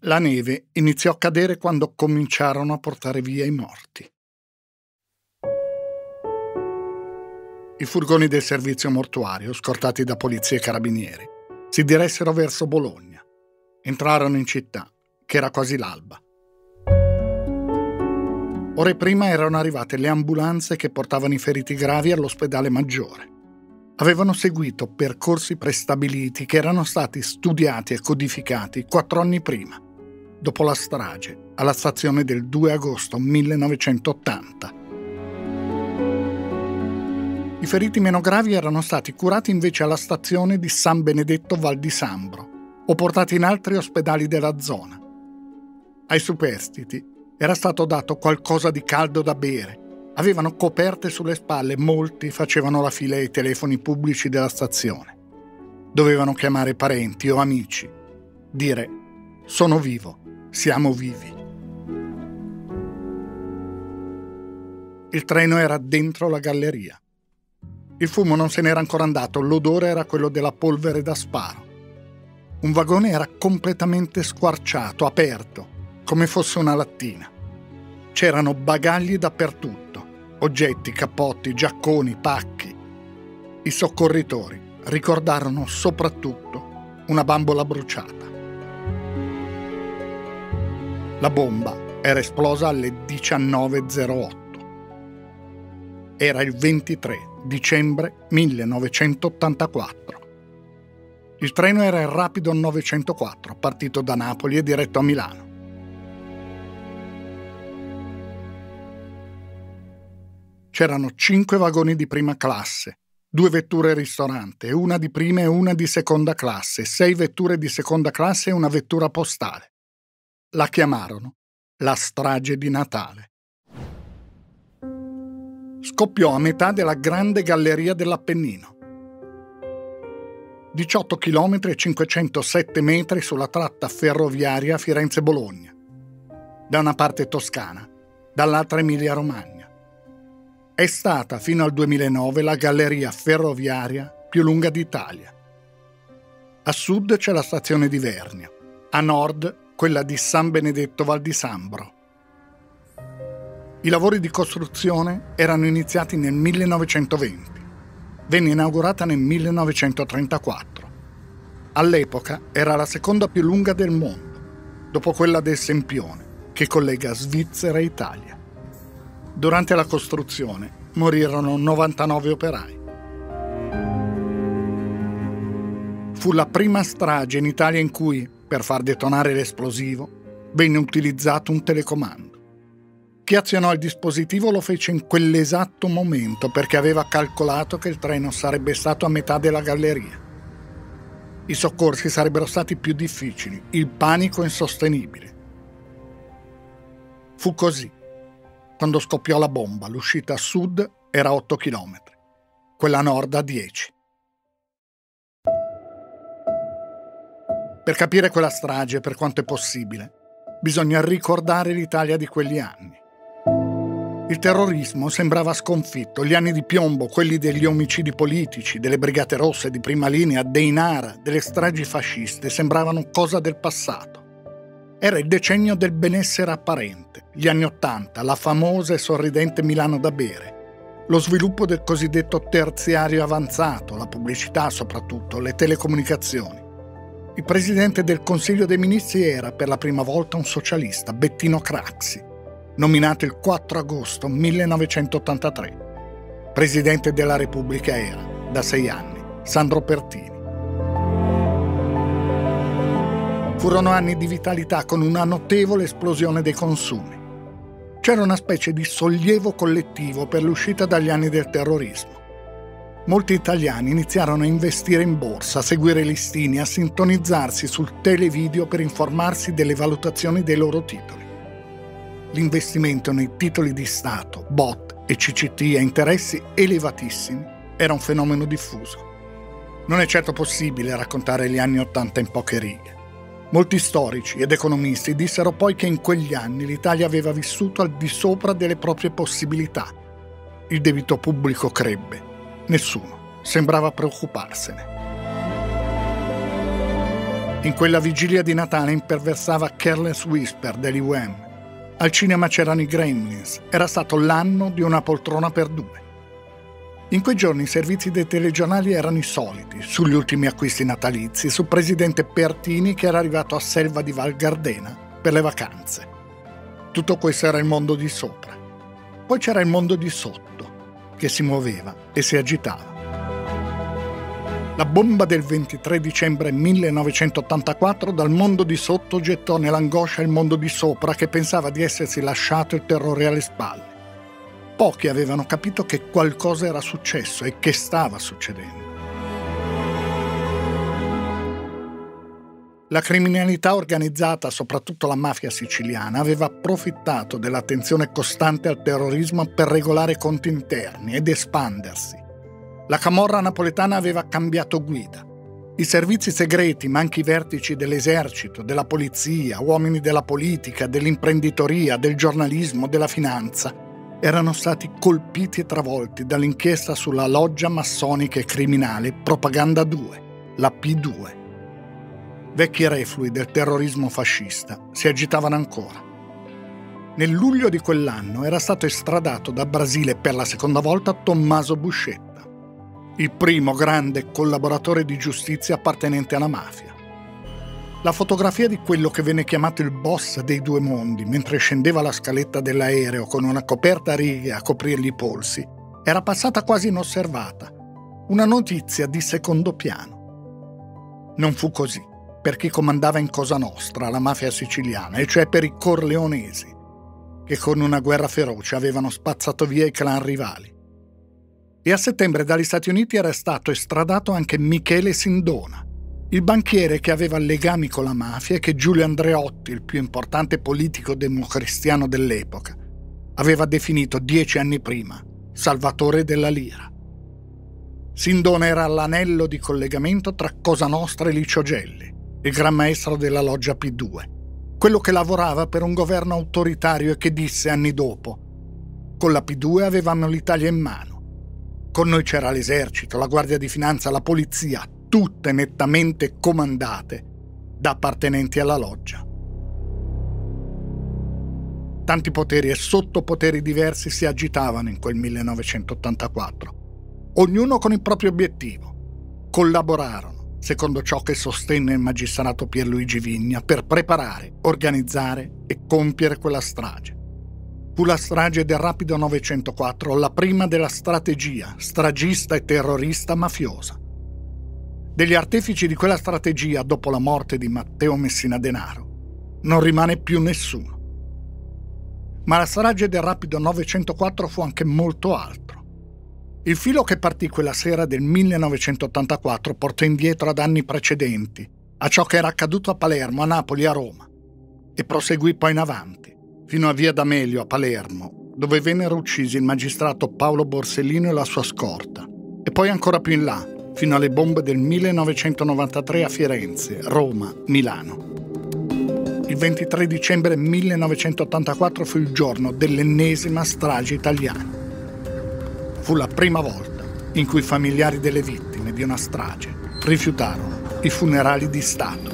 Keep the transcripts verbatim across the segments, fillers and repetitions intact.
La neve iniziò a cadere quando cominciarono a portare via i morti. I furgoni del servizio mortuario, scortati da polizia e carabinieri, si diressero verso Bologna. Entrarono in città, che era quasi l'alba. Ore prima erano arrivate le ambulanze che portavano i feriti gravi all'ospedale maggiore. Avevano seguito percorsi prestabiliti che erano stati studiati e codificati quattro anni prima, dopo la strage, alla stazione del due agosto millenovecentottanta. I feriti meno gravi erano stati curati invece alla stazione di San Benedetto Val di Sambro o portati in altri ospedali della zona. Ai superstiti era stato dato qualcosa di caldo da bere, avevano coperte sulle spalle, molti facevano la fila ai telefoni pubblici della stazione. Dovevano chiamare parenti o amici, dire «Sono vivo». Siamo vivi. Il treno era dentro la galleria. Il fumo non se n'era ancora andato, l'odore era quello della polvere da sparo. Un vagone era completamente squarciato, aperto, come fosse una lattina. C'erano bagagli dappertutto, oggetti, cappotti, giacconi, pacchi. I soccorritori ricordarono soprattutto una bambola bruciata. La bomba era esplosa alle diciannove e zero otto. Era il ventitré dicembre millenovecentottantaquattro. Il treno era il Rapido novecentoquattro, partito da Napoli e diretto a Milano. C'erano cinque vagoni di prima classe, due vetture ristorante, una di prima e una di seconda classe, sei vetture di seconda classe e una vettura postale. La chiamarono la strage di Natale. Scoppiò a metà della grande galleria dell'Appennino. diciotto chilometri e cinquecentosette metri sulla tratta ferroviaria Firenze-Bologna. Da una parte Toscana, dall'altra Emilia-Romagna. È stata fino al duemilanove la galleria ferroviaria più lunga d'Italia. A sud c'è la stazione di Vernia, a nord quella di San Benedetto Val di Sambro. I lavori di costruzione erano iniziati nel millenovecentoventi. Venne inaugurata nel millenovecentotrentaquattro. All'epoca era la seconda più lunga del mondo, dopo quella del Sempione, che collega Svizzera e Italia. Durante la costruzione morirono novantanove operai. Fu la prima strage in Italia in cui, per far detonare l'esplosivo, venne utilizzato un telecomando. Chi azionò il dispositivo lo fece in quell'esatto momento perché aveva calcolato che il treno sarebbe stato a metà della galleria. I soccorsi sarebbero stati più difficili, il panico insostenibile. Fu così. Quando scoppiò la bomba, l'uscita a sud era a otto chilometri, quella a nord a dieci. Per capire quella strage, per quanto è possibile, bisogna ricordare l'Italia di quegli anni. Il terrorismo sembrava sconfitto, gli anni di piombo, quelli degli omicidi politici, delle brigate rosse di prima linea, dei Nara, delle stragi fasciste, sembravano cosa del passato. Era il decennio del benessere apparente, gli anni Ottanta, la famosa e sorridente Milano da bere, lo sviluppo del cosiddetto terziario avanzato, la pubblicità soprattutto, le telecomunicazioni. Il presidente del Consiglio dei Ministri era per la prima volta un socialista, Bettino Craxi, nominato il quattro agosto millenovecentottantatré. Presidente della Repubblica era, da sei anni, Sandro Pertini. Furono anni di vitalità con una notevole esplosione dei consumi. C'era una specie di sollievo collettivo per l'uscita dagli anni del terrorismo. Molti italiani iniziarono a investire in borsa, a seguire listini, a sintonizzarsi sul televideo per informarsi delle valutazioni dei loro titoli. L'investimento nei titoli di Stato, B O T e C C T a interessi elevatissimi era un fenomeno diffuso. Non è certo possibile raccontare gli anni Ottanta in poche righe. Molti storici ed economisti dissero poi che in quegli anni l'Italia aveva vissuto al di sopra delle proprie possibilità. Il debito pubblico crebbe. Nessuno sembrava preoccuparsene. In quella vigilia di Natale imperversava Careless Whisper degli Wham. Al cinema c'erano i Gremlins. Era stato l'anno di Una poltrona per due. In quei giorni i servizi dei telegiornali erano i soliti, sugli ultimi acquisti natalizi, sul presidente Pertini che era arrivato a Selva di Val Gardena per le vacanze. Tutto questo era il mondo di sopra. Poi c'era il mondo di sotto, che si muoveva e si agitava. La bomba del ventitré dicembre millenovecentottantaquattro dal mondo di sotto gettò nell'angoscia il mondo di sopra che pensava di essersi lasciato il terrore alle spalle. Pochi avevano capito che qualcosa era successo e che stava succedendo. La criminalità organizzata, soprattutto la mafia siciliana, aveva approfittato della tensione costante al terrorismo per regolare i conti interni ed espandersi. La camorra napoletana aveva cambiato guida. I servizi segreti, ma anche i vertici dell'esercito, della polizia, uomini della politica, dell'imprenditoria, del giornalismo, della finanza, erano stati colpiti e travolti dall'inchiesta sulla loggia massonica e criminale Propaganda due, la P due. Vecchi reflui del terrorismo fascista si agitavano ancora. Nel luglio di quell'anno era stato estradato da Brasile per la seconda volta Tommaso Buscetta, il primo grande collaboratore di giustizia appartenente alla mafia. La fotografia di quello che venne chiamato il boss dei due mondi mentre scendeva la scaletta dell'aereo con una coperta a righe a coprirgli i polsi era passata quasi inosservata, una notizia di secondo piano. Non fu così per chi comandava in Cosa Nostra, la mafia siciliana, e cioè per i corleonesi, che con una guerra feroce avevano spazzato via i clan rivali. E a settembre dagli Stati Uniti era stato estradato anche Michele Sindona, il banchiere che aveva legami con la mafia e che Giulio Andreotti, il più importante politico democristiano dell'epoca, aveva definito dieci anni prima salvatore della lira. Sindona era l'anello di collegamento tra Cosa Nostra e Licio Gelli, il gran maestro della loggia P due, quello che lavorava per un governo autoritario e che disse anni dopo: con la P due avevamo l'Italia in mano. Con noi c'era l'esercito, la guardia di finanza, la polizia, tutte nettamente comandate da appartenenti alla loggia. Tanti poteri e sottopoteri diversi si agitavano in quel millenovecentottantaquattro, ognuno con il proprio obiettivo. Collaborarono, secondo ciò che sostenne il magistrato Pierluigi Vigna, per preparare, organizzare e compiere quella strage. Fu la strage del Rapido novecentoquattro, la prima della strategia stragista e terrorista mafiosa. Degli artefici di quella strategia, dopo la morte di Matteo Messina Denaro, non rimane più nessuno. Ma la strage del Rapido novecentoquattro fu anche molto altro. Il filo che partì quella sera del millenovecentottantaquattro portò indietro ad anni precedenti, a ciò che era accaduto a Palermo, a Napoli e a Roma, e proseguì poi in avanti, fino a Via D'Amelio a Palermo, dove vennero uccisi il magistrato Paolo Borsellino e la sua scorta, e poi ancora più in là, fino alle bombe del millenovecentonovantatré a Firenze, Roma, Milano. Il ventitré dicembre millenovecentottantaquattro fu il giorno dell'ennesima strage italiana. Fu la prima volta in cui i familiari delle vittime di una strage rifiutarono i funerali di Stato.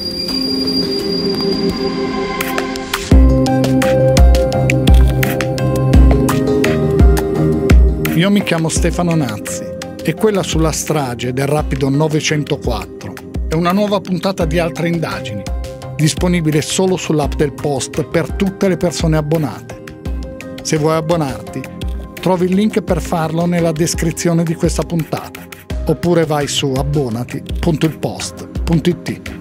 Io mi chiamo Stefano Nazzi e quella sulla strage del Rapido novecentoquattro è una nuova puntata di Altre Indagini, disponibile solo sull'app del Post per tutte le persone abbonate. Se vuoi abbonarti, trovi il link per farlo nella descrizione di questa puntata, oppure vai su abbonati punto il post punto it.